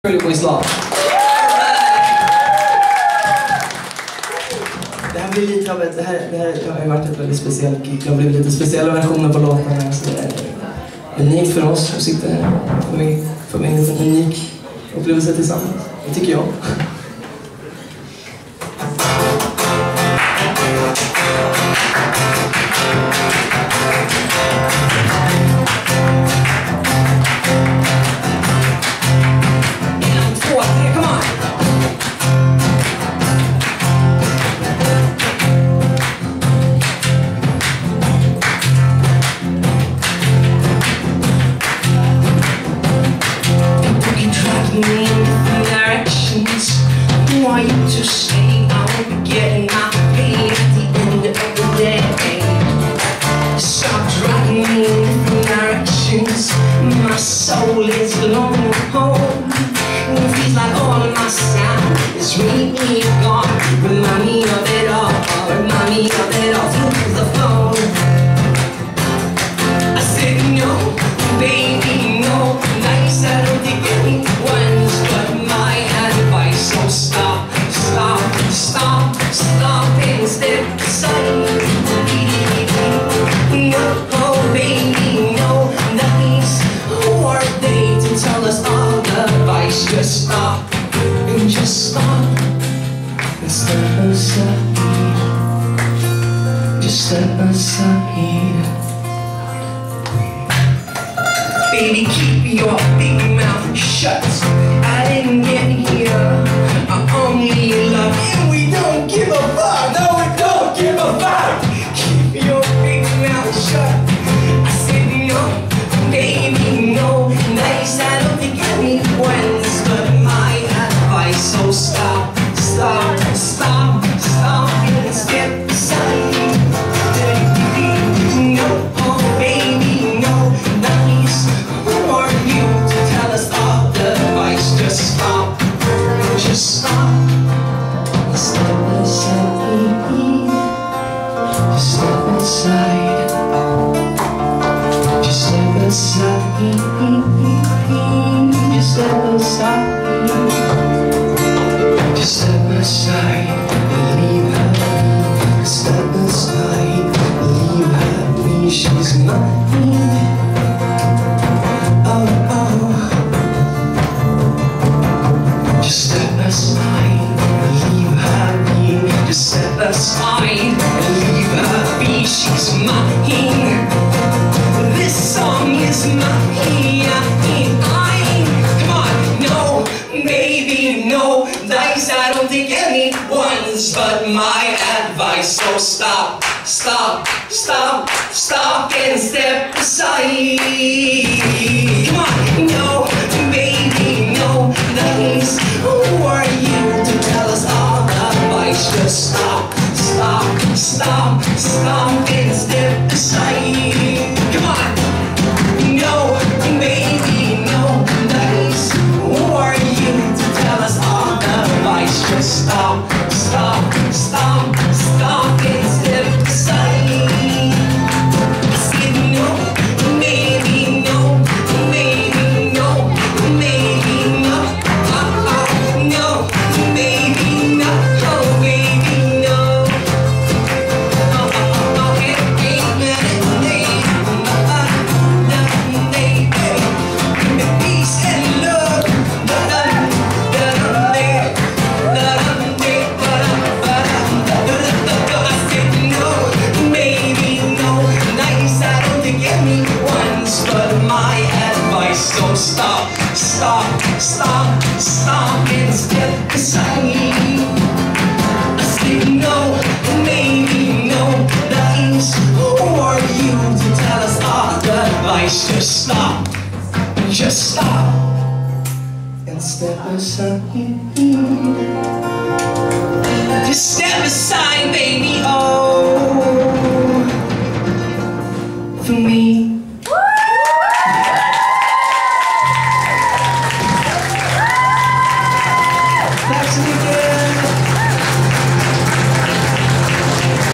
Islam. Det här blir lite av ett, det här har varit ett väldigt speciellt gig. Det har blivit lite speciella versioner på låtarna. Så det är unikt för oss att sitta här. För mig är det en unik upplevelse tillsammans. Det tycker jag. Want you to say I'll be getting my pay at the end of the day. Stop dragging me in different directions. My soul is long home. It feels like all of my sound is really gone. Remind me of it all. Remind me of it all through the phone. I said no, baby, no. Nice, I don't think anyone's but my advice. So stop and step aside. No, baby, no. Nice, who are they to tell us all the advice? Just stop and just stop and step aside. Just step aside. Baby, keep your big mouth shut. I didn't get here, I only love you. We don't give a fuck, no, we don't give a fuck. Keep your big mouth shut. I said no, baby, no. Nice, I don't think anyone's but my advice. So stop and step aside. No, oh baby, no. Nice, who are you to tell us all the advice? Just stop. Step aside. Just step aside. Just step aside. Just step aside. Leave her be. Step aside. Leave her be. She's mine. Just step aside, leave her be. Just step aside, leave her be. She's mine. This song is mine. Come on, no, baby, no. Nice, I don't think anyone's but my advice. So stop and step aside. Come on, no, baby, no. Nice, who are you to tell us all the advice? Just stop and step aside. Come on, no, baby, no. Nice, who are you to tell us all the advice? Just stop and step aside. I said no, baby, no. Baby, no. Baby, no. No, baby, no. Oh, baby, no. Peace and love. I said no, baby, no. Nice, I don't think anyone's but my advice. So stop and step aside. I said no, maybe no. Nice, who are you to tell us all the advice? Just stop and step aside. Just step aside, baby, oh, for me.